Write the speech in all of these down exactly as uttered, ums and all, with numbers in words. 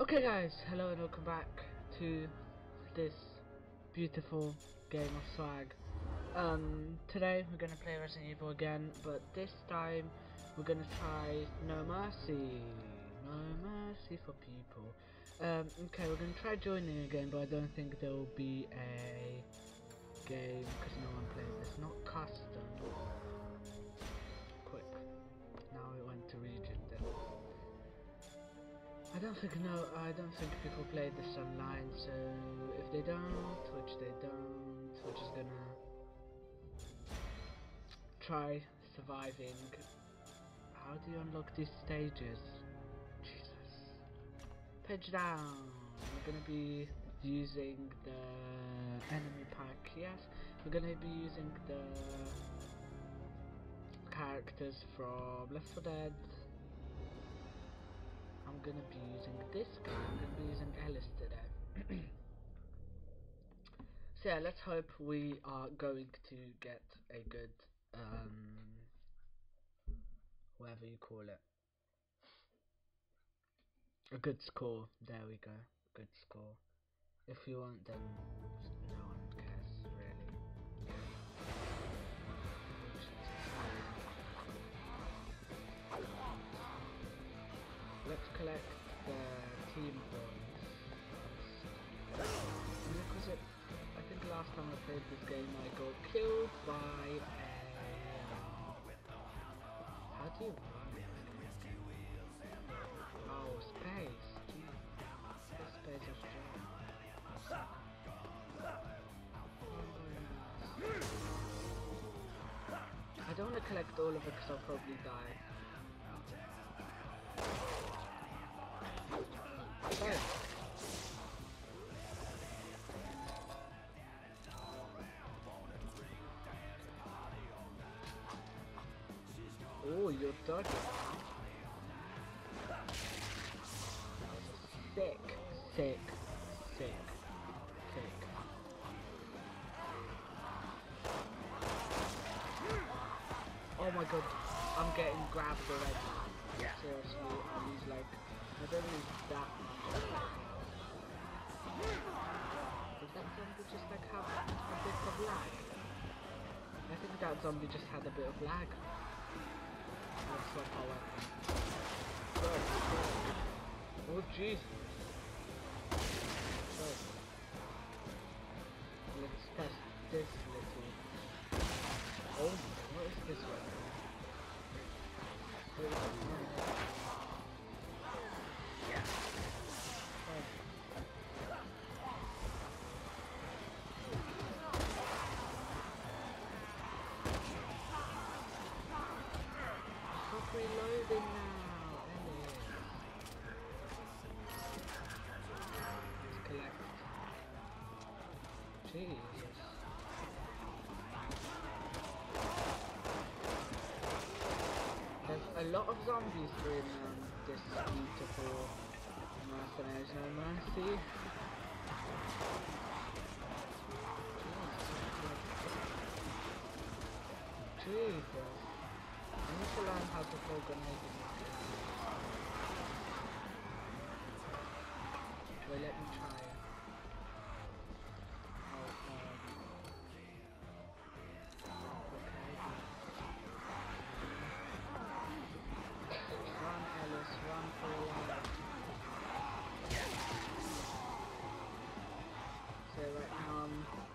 Okay guys, hello and welcome back to this beautiful game of swag. Um, today we're gonna play Resident Evil again, but this time we're gonna try No Mercy. No Mercy for people. Um, okay, we're gonna try joining again, but I don't think there will be a game because no one played this. Not custom. Quick. Now we went to region then. I don't think no. I don't think people play this online. So if they don't, which they don't, we're just gonna try surviving. How do you unlock these stages? Jesus. Page down. We're gonna be using the enemy pack. Yes, we're gonna be using the characters from Left four Dead. I'm gonna be using this guy. I'm gonna be using Ellis today. So yeah, let's hope we are going to get a good, um, whatever you call it, a good score. There we go, good score. If you want, then no one cares really. Let's collect the team points. Because it, I think last time I played this game I got killed by a... How do you run? Oh, space. Jeez. The space is strong. I don't want to collect all of it because I'll probably die. Okay. Oh, you're dodging. Sick, sick, sick, sick. Oh my god, I'm getting grabbed already. Yeah. Seriously, I lose like, I don't lose that much. Did that zombie just like have a bit of lag? I think that zombie just had a bit of lag. Let's swap our weapon. Go, go. Oh jeez. So, let's test this little. Oh, what is this weapon? Wait, yeah. Oh. Stop reloading now, Ellis. Let's collect. Jesus. There's a lot of zombies in um, this beautiful Mercenaries No Mercy. Jesus. I need to learn how to throw grenades in this game. Wait, let me try it. Oh, um... Okay. Run, Ellis, run for your life. So right now I'm...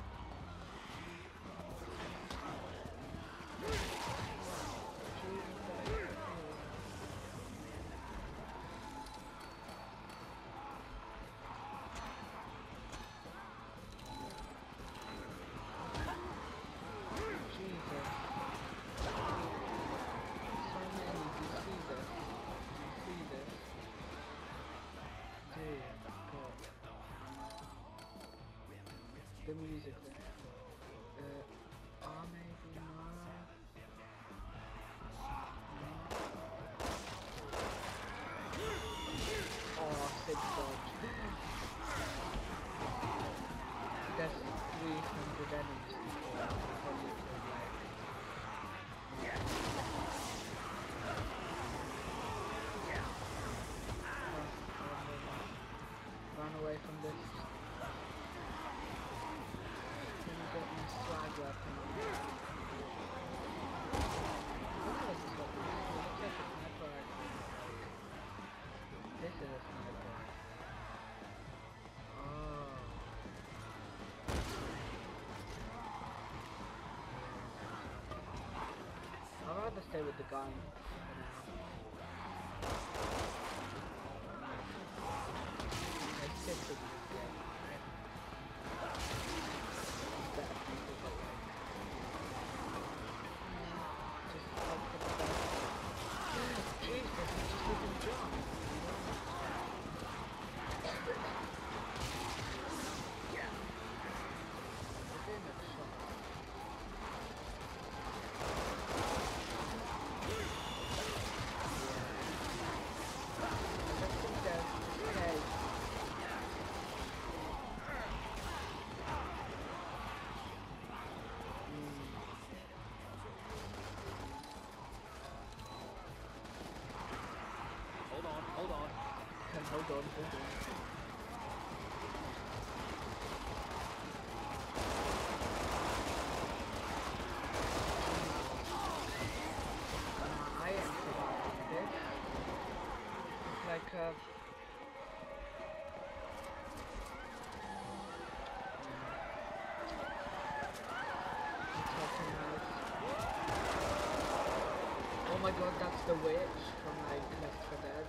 The music there. Uh, oh, maybe not. Oh, sick dodge. That's three hundred enemies before you can like. Yeah. Yeah. Oh, oh, stay with the gun for now. Let's stick with this game, right? It's better for people, but like, just like for the best. Jesus, he just didn't jump. Hold on. Hold on, hold on. Uh, I am surviving this. It's like a... It's like a nice... Oh my god, that's the witch from like Left four Dead.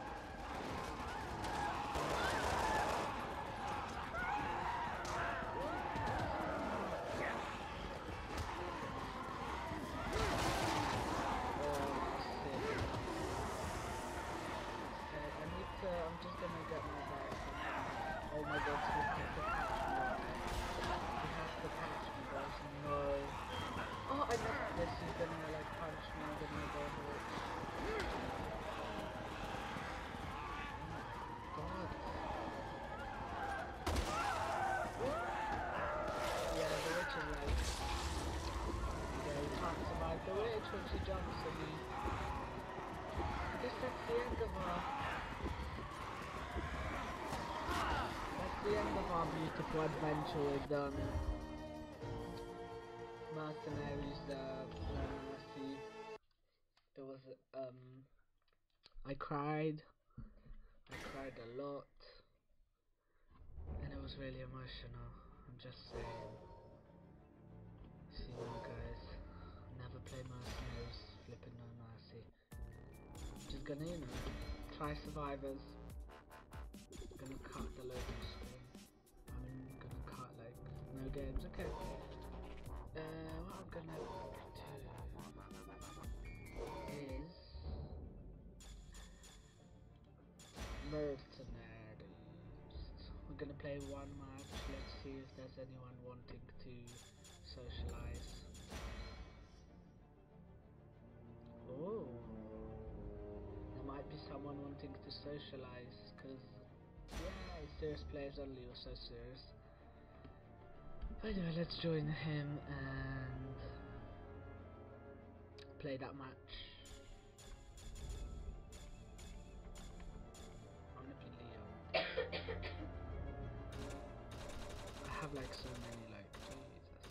I'm just gonna get my bag. Oh my god, he has to catch me. He has to catch me, guys. No. Oh, I missed this. He's gonna like punch me. I'm gonna go for it. Oh my god. Yeah, the witch is like... Yeah, you can't survive the witch when she jumps at me. I guess that's the end of her. The end of our beautiful adventure with um, Mercenaries, uh, Mercy. It was, um, I cried, I cried a lot, and it was really emotional, I'm just saying. See you guys, never play Mercenaries, flipping no mercy. Just gonna, you know, try survivors, gonna cut the loading screen. I'm gonna cut like no games. Okay. Uh, what I'm gonna do is Mercenaries. We're gonna play one match. Let's see if there's anyone wanting to socialize. Oh, there might be someone wanting to socialize because. Yeah, serious players only, or so serious. Anyway, let's join him and play that match. I'm gonna be Leo. I have like so many like Jesus.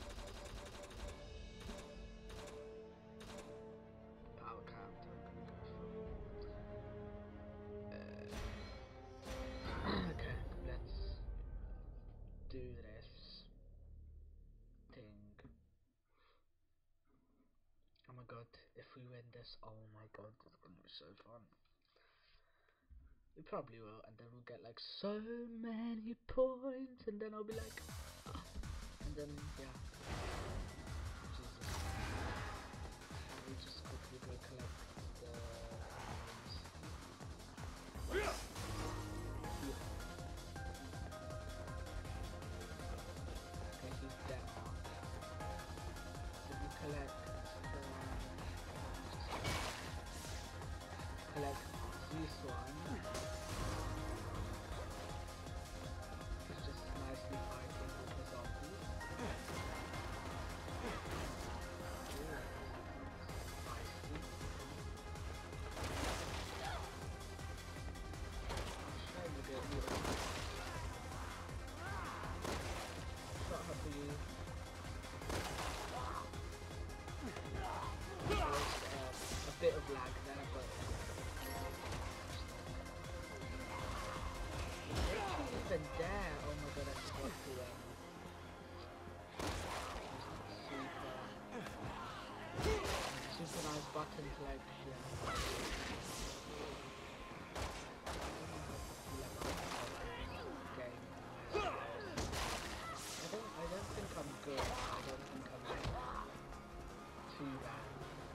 Power count. I'm gonna go for. Uh, okay, let's do this thing. Oh my god, if we win this, oh my god, it's gonna be so fun. We probably will, and then we'll get like so many points, and then I'll be like, ah. And then, yeah. Jesus. Can we just quickly go collect the coins? Yeah. Okay, he's dead. Did we collect collect this one? He's just nicely fighting with the zombies. button selection. Game. I don't I don't think I'm good. I don't think I'm like, too bad.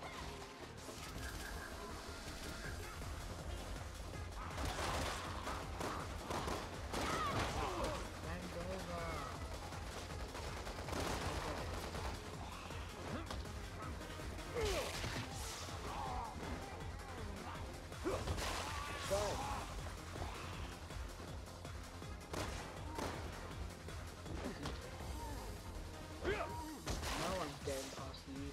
Bend over. Go. No one's getting past you.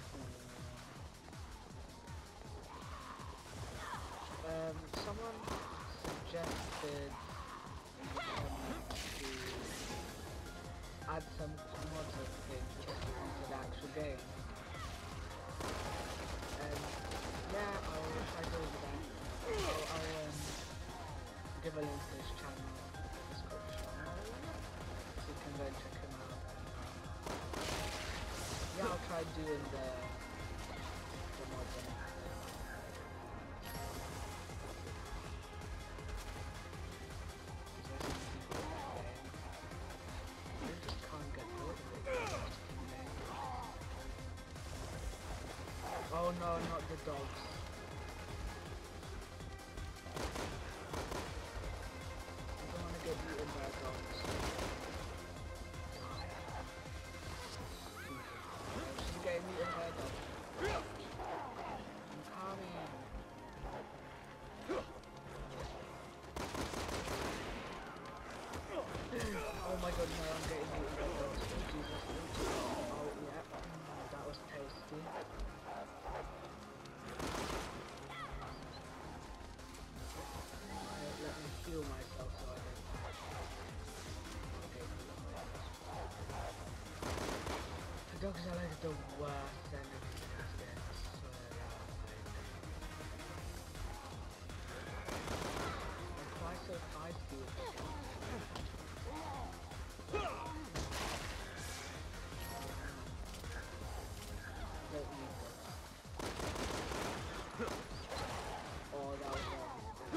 Um, someone suggested um, to add some mods of things into the actual game. And yeah, I'll try to do that. I'll, I'll um, give a link to his channel in the description, so you can go and check him out. Yeah, I'll try doing the, the mods on it. You just can't get rid of it. Oh no, not the dogs. I don't want to get eaten by dogs. She's getting eaten by a dog. I'm coming. Oh my god, no, I'm getting eaten by dogs. Oh Jesus. Oh yeah, that was tasty. Let me heal myself so I don't die. Okay. The dogs are like the worst enemies in this game, I swear they are, like... They're quite so feisty with this game. Don't need this. Oh, that was wrong.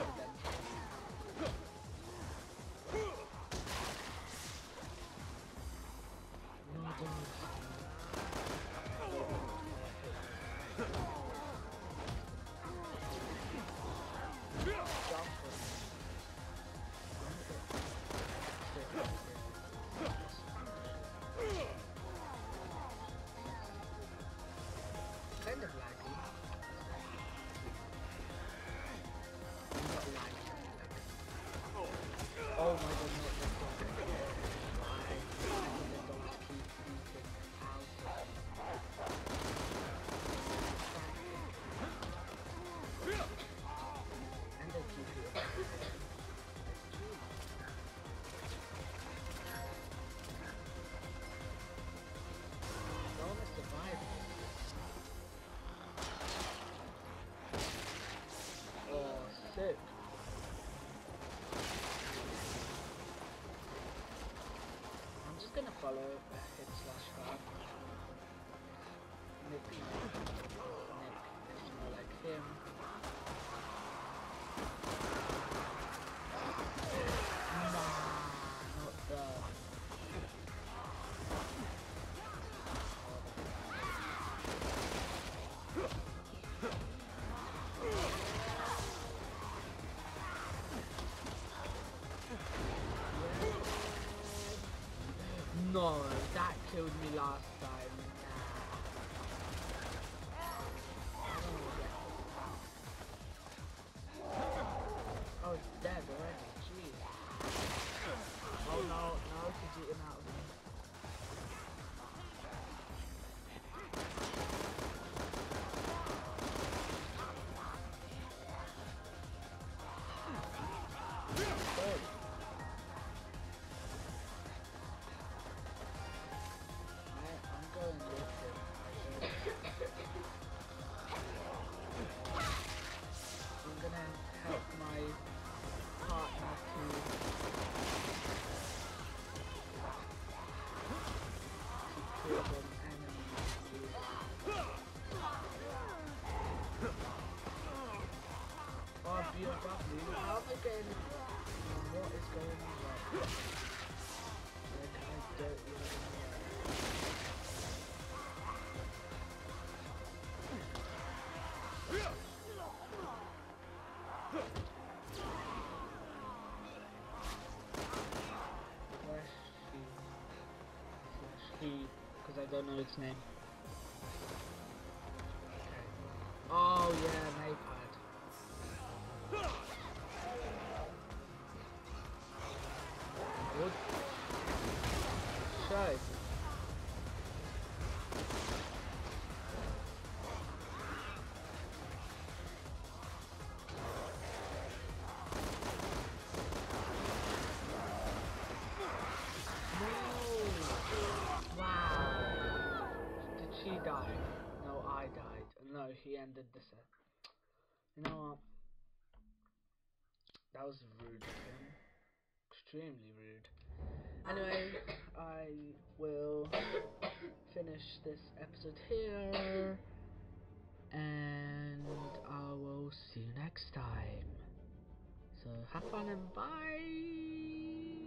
Kind of laggy. Not laggy. Oh my god, not the dog again. Why? Why do the dogs keep eating out of me? And they keep eating out of me. I wanna survive this. Oh, sick. I'm just gonna follow a hit slash grab. Nick, Nick is more like him. Nah, not that. No, that killed me last time. Nah. Oh, it's dead already. Jeez. Oh no, no, he's eating out of me. Good. don't know its name. Okay. Oh yeah, Maypad. Good. Show. She died. No, I died. No, he ended the set. You know what? That was rude of him. Extremely rude. Anyway, I will finish this episode here. And I will see you next time. So have fun and bye.